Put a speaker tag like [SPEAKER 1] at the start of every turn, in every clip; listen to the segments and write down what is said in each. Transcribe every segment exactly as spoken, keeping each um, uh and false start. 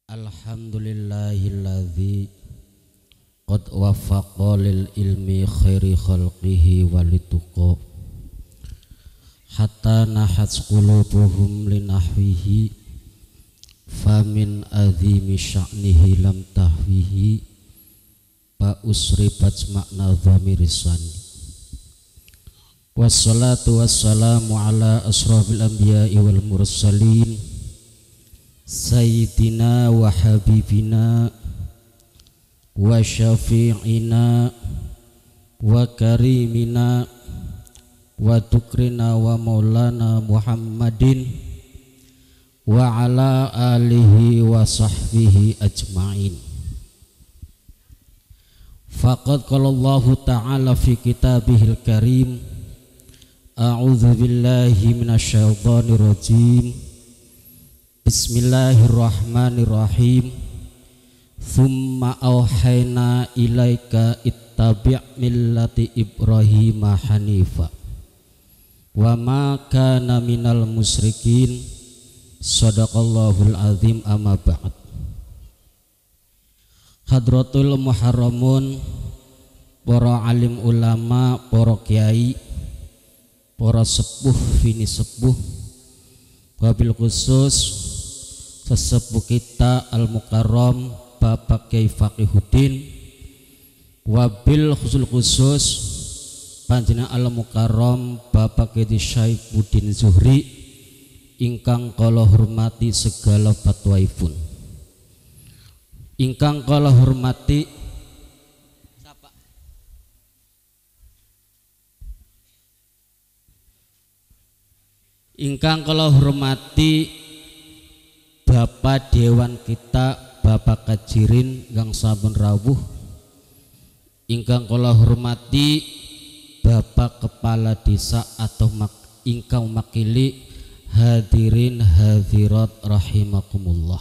[SPEAKER 1] Alhamdulillahilladzi qad waffaqa lil ilmi khairi khalqihi walituqa hatta nahat qulubuhum linahwihi famin azimi sya'nihi lam tahwihi fa usribat makna dhamirisani. Wassalatu wassalamu ala asrafil anbiya'i wal mursalin Sayyidina wa habibina wa syafi'ina wa karimina wa tukrina wa maulana Muhammadin wa ala alihi wa sahbihi ajma'in. Faqad qala Allahu ta'ala fi kitabihil karim, a'udzu billahi minasyaitonir rajim. Bismillahirrahmanirrahim. Thumma auhayna ilaika ittabi' millati Ibrahim hanifa wa ma kana minal musyrikin. Shadaqallahul azim. Amma ba'd. Hadratul muharramun, para alim ulama, para kiai, para sepuh fini sepuh, wabil khusus sesepuh kita Al-Mukarram Bapak Kyai Faqihuddin, wabil khusus khusus panjenengan Al-Mukarram Bapak Kyai Syaifuddin Zuhri ingkang kala hormati segala fatwaipun, ingkang kala hormati siapa? Ingkang kala hormati Bapak Dewan kita Bapak Kajirin Gang Sampun rawuh, ingkang kula hormati Bapak Kepala Desa atau mak, ingkang makili hadirin hadirat rahimakumullah.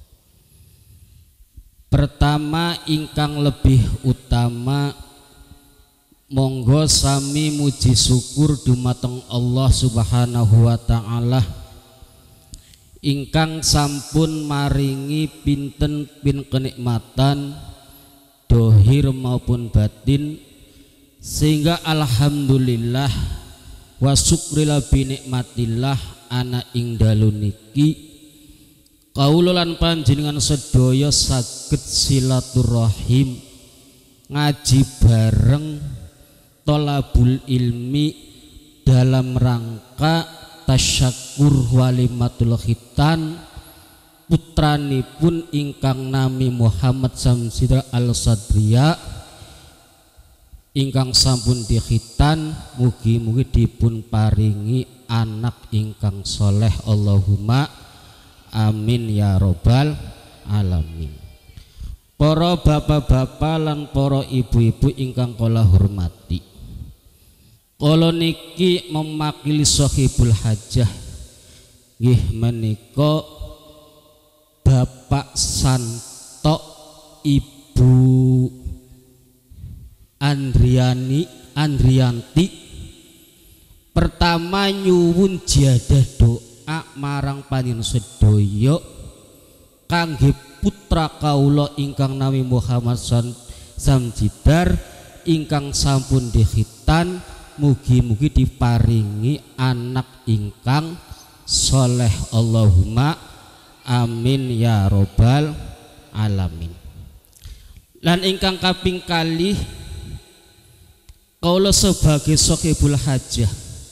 [SPEAKER 1] Pertama ingkang lebih utama, monggo sami muji syukur dumateng Allah Subhanahu wa taala ingkang sampun maringi pinten pin kenikmatan dohir maupun batin, sehingga alhamdulillah wa syukrila binikmatillah ana ing dalu niki kaula lan panjenengan sedaya saged silaturahim ngaji bareng tolabul ilmi dalam rangka tasyakur walimatul khitan putranipun ingkang nami Muhammad Samsidra Al-Sadriya ingkang sampun dikhitan, mugi-mugi dipun paringi anak ingkang soleh, Allahumma amin ya robbal alamin. Para bapak-bapak lan para ibu-ibu ingkang kula hormati, kala niki memakili sahibul hajah nggih menika Bapak Santo Ibu Andriani Andrianti. Pertama nyuwun jadah doa marang panjenengan sedaya kangge putra kaula ingkang nami Muhammad Samjidar ingkang sampun dikhitan, mugi-mugi diparingi anak ingkang soleh, Allahumma amin ya robbal alamin. Lan ingkang kaping kalih kaula sebagai sahibul hajah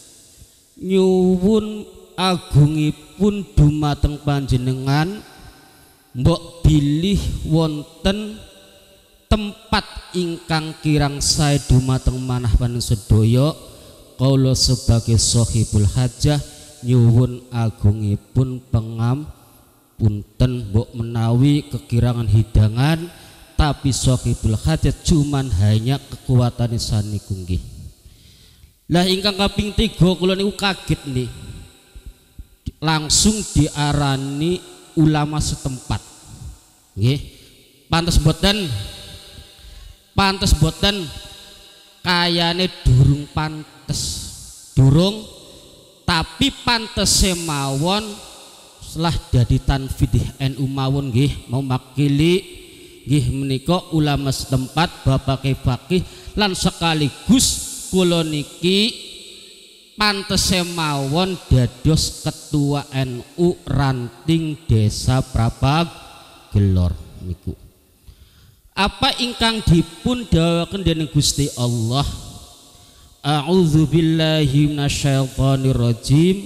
[SPEAKER 1] nyuwun agungipun dumateng panjenengan mbok bilih wonten tempat ingkang kirang sae dumateng manah panjenengan sedaya. Kaula sebagai sahibul hajah nyuwun agungipun pangapunten mbok menawi kekirangan hidangan, tapi sahibul hajah cuman hanya kekuatan saniku nggih. Lah ingkang kaping tiga kula niku kaget nih, langsung diarani ulama setempat nggih. Pantes boten? Pantes boten? Kayane durung pantes, durung, tapi pantes mawon setelah dadi tanfidih N U mawon nggih mau makili nggih menika ulama setempat bapak fakih lan sekaligus kula niki pantese mawon dados ketua N U ranting desa Prapagelor niku. Apa ingkang dipun dawuhaken dening Gusti Allah, a'udzubillahi minasyaitonirrajim,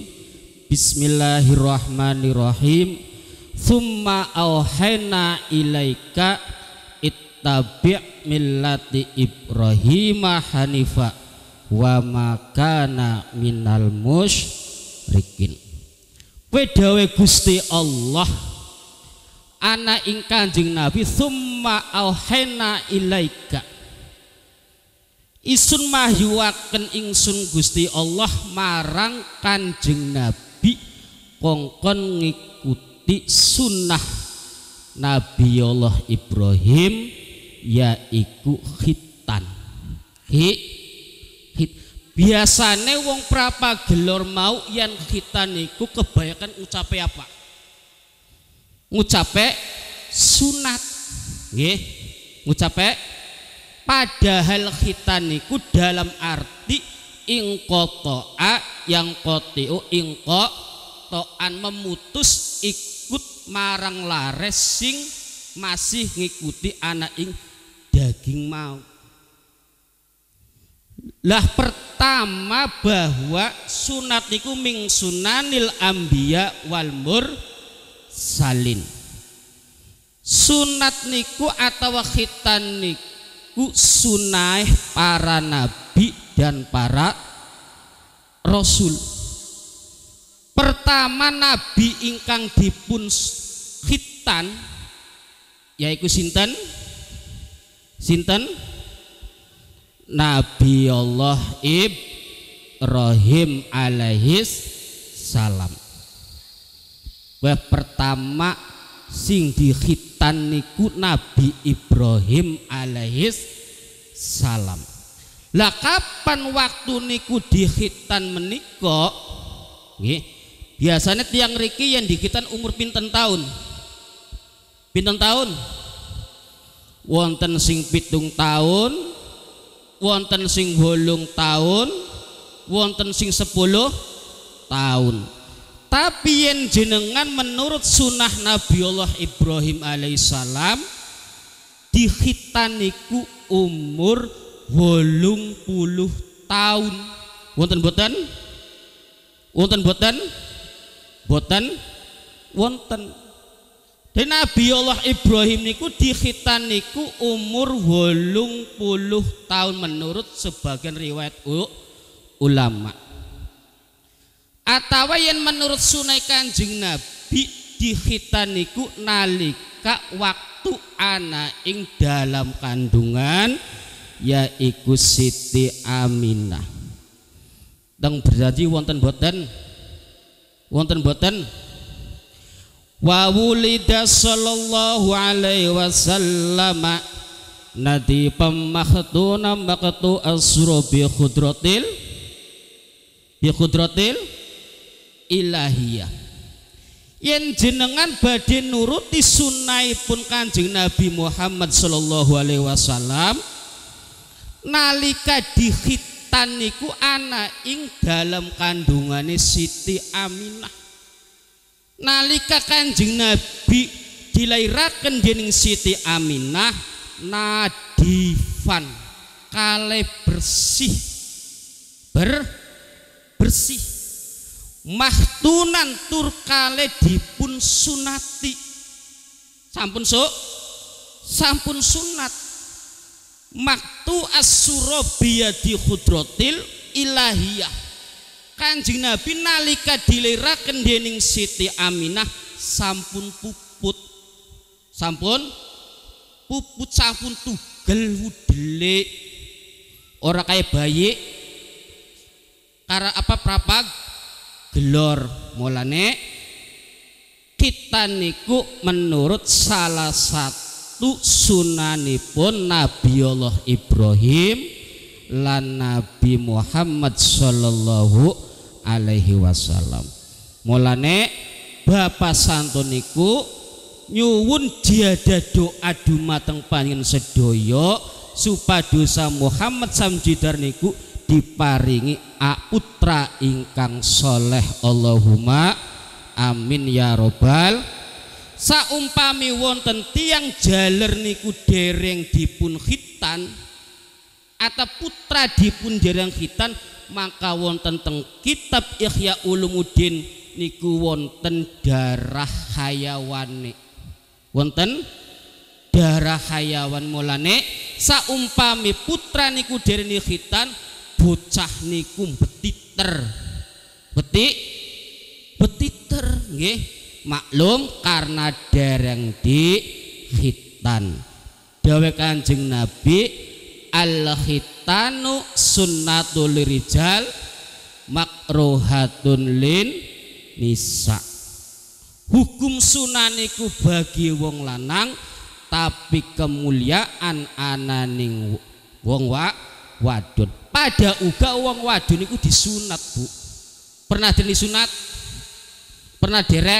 [SPEAKER 1] bismillahirrahmanirrahim, tsumma auhayna ilaika ittabi' millati Ibrahim hanifa wa ma kana minal musyrikin. Kowe dawuh Gusti Allah ana ing Kanjeng Nabi, tsumma auhayna ilaika, isun mahyuaken ingsun Gusti Allah marang Kanjeng Nabi kongkon ngikuti sunnah Nabi Allah Ibrahim yaiku khitan. Hi, hit. Biasane wong Prapagelor mau yen khitan niku kebanyakan ngucape apa? Ngucape sunat, nggih, ngucape. Padahal khitan niku dalam arti ingqata'a yang qatiu ingqata'an, memutus ikut marang lares sing masih ngikuti anak ing daging mau. Lah pertama bahwa sunat niku ming sunanil anbiya wal mursalin. Sunat niku atawa khitan niku sunah para nabi dan para rasul. Pertama nabi ingkang dipun khitan yaiku sinten? Sinten? Nabi Allah Ibrahim alaihis salam. Wah pertama sing dikhitan niku Nabi Ibrahim alaihis salam. Lah kapan waktu niku dikhitan menika? Nggih, biasanya tiang riki yang dikhitan umur pinten tahun? Pinten tahun? Wonten sing pitung tahun, wonten sing wolung tahun, wonten sing sepuluh tahun. Tapi yen jenengan menurut sunnah Nabi Allah Ibrahim alaihissalam dikhitan niku umur wolung puluh tahun. Wonten boten? Wonten boten? Boten? Wonten. Dan Nabi Allah Ibrahim niku dikhitan niku umur wolung puluh tahun menurut sebagian riwayat ulama. Atawa yang menurut sunai Kanjeng Nabi dikhitan niku nalika waktu ana ing dalam kandungan yaiku Siti Aminah. Teng berjanji wonten boten? Wonten boten? Wa wulida sallallahu alaihi wasallam nadi pamahtuna maqtu asra bi khudratil bi khudratil ilahiyah. Yen jenengan badhe nuruti sunnahipun Kanjeng Nabi Muhammad sallallahu alaihi wasallam nalika dikhitan niku ana ing dalam kandungane Siti Aminah. Nalika Kanjeng Nabi dilairaken dening Siti Aminah nadifan kale bersih ber bersih mahtunan tur kale dipun sunati sampun so sampun sunat maktu as-surabiyah di khudratil ilahiyah. Kanjeng Nabi nalika diliraken dening Siti Aminah sampun puput, sampun puput, sampun tugel wudele, ora kaya bayi kara apa Prapagelor. Mulane kita niku menurut salah satu sunanipun Nabi Allah Ibrahim lan Nabi Muhammad sallallahu alaihi wasallam. Mulane Bapak santun niku nyuwun diada doa dumateng panjenengan sedaya supadosa Muhammad Samjidar niku diparingi putra ingkang soleh. Allahumma amin ya robbal. Saumpami wonten tiang jaler niku dereng dipun khitan atau putra dipun dereng khitan, maka wonten teng kitab Ihya Ulumuddin niku wonten darah hayawane, wonten darah hayawan. Mulane saumpami putra niku dereng khitan, bocah niku betiter betik betiter nggih, maklum karena dereng di khitan. Dawuh Kanjeng Nabi, al khitanu sunnatul rijal makruhatun lin nisa. Hukum sunaniku bagi wong lanang, tapi kemuliaan ananing wong wa wadon. Pada uga wong wadon niku disunat, Bu. Pernah disunat? Pernah dereng?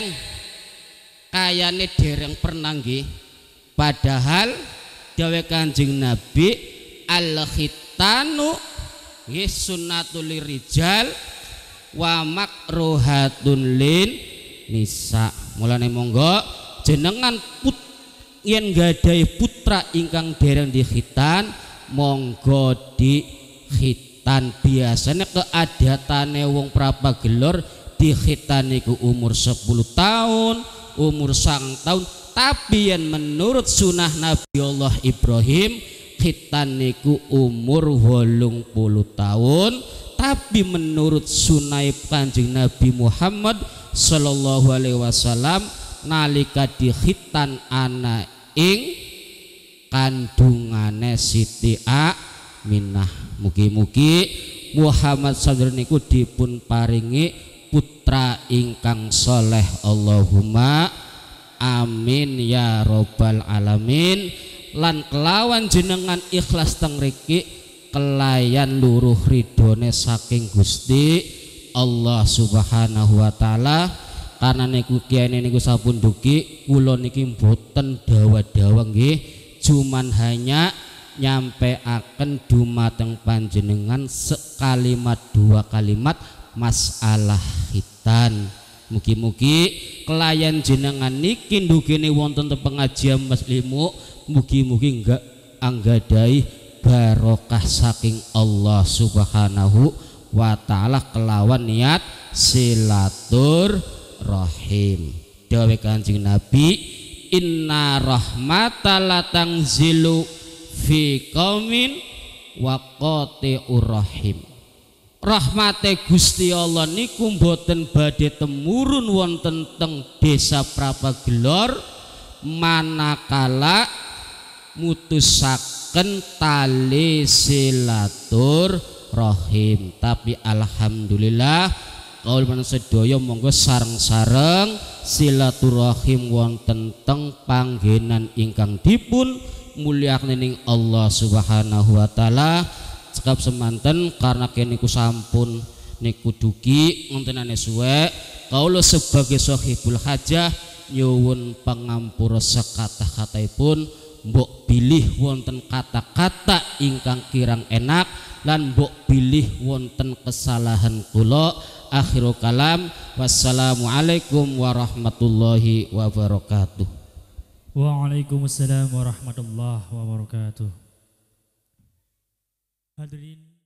[SPEAKER 1] Kayane dereng pernah nggih. Padahal dawuh Kanjeng Nabi, al khitanu nggih sunnatul rijal wa makruhatun lin nisa. Mulane monggo jenengan put yen gadhahi putra ingkang dereng dikhitan, monggo dikhitan. Biasanya keadatane wong prapagelor dikhitan niku umur sepuluh tahun, umur sang tahun. Tapi yang menurut sunah Nabi Allah Ibrahim, khitan niku umur wolung puluh tahun. Tapi menurut sunah Kanjeng Nabi Muhammad sallallahu alaihi wasallam, nalika dikhitan anak ing kandungane Siti Aminah, mugi-mugi Muhammad sadr niku dipun paringi putra ingkang soleh. Allahumma amin ya robbal alamin. Lan kelawan jenengan ikhlas teng mriki kelayan luruh ridhone saking Gusti Allah Subhanahu wa taala. Karena niku kiyane niku sampun dugi, kula niki mboten dawa-dawa nggih, cuman hanya nyampeaken dumateng panjenengan sekalimat dua kalimat masalah khitan. Mugi-mugi kelayan jenengan niki ndugene wonten teng pengajian muslimu, mugi-mugi enggak anggadai barokah saking Allah Subhanahu wa taala kelawan niat silatur rahim. Dawuh Kanjeng Nabi, inna rahmatallahi tanzilu fi qaumin wa qati'ur rahim. Rahmate Gusti Allah niku mboten badhe temurun wonten teng desa Prapagelor manakala mutusaken tali silatur rahim. Tapi alhamdulillah kaul manungsa sedaya monggo sareng-sareng silaturahim wonten teng panggenan ingkang dipun mulyakaken ning Allah Subhanahu wa taala. Cekap semanten karena kene niku sampun niku dugi ngontenane suwe, kaula sebagai sahibul hajah nyuwun pangampura sekata-kataipun, mbok pilih wonten kata-kata ingkang kirang enak lan mbok pilih wonten kesalahan kula. Akhirul kalam, wassalamualaikum warahmatullahi wabarakatuh.
[SPEAKER 2] Waalaikumsalam warahmatullahi wabarakatuh. Hadirin